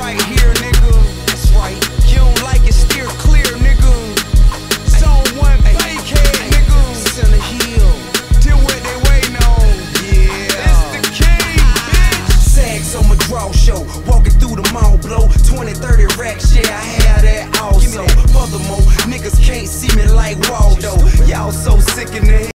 right here, nigga. That's right. You don't like it, steer clear, nigga. Zone 1 vacate, nigga. Center Hill. Deal what they waiting on. Yeah. It's the king, bitch. Sags on my draw show. Walking through the mall blow. 20, 30 racks, yeah, I have that also. Furthermore, niggas can't see me like Waldo. Y'all so sick in the head.